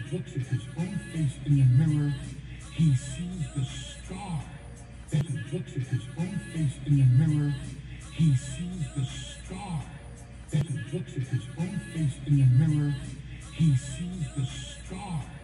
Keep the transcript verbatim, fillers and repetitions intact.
looks at his own face in the mirror, he sees the scar. As he looks at his own face in the mirror, he sees the scar. As he looks at his own face in the mirror, he sees the scar.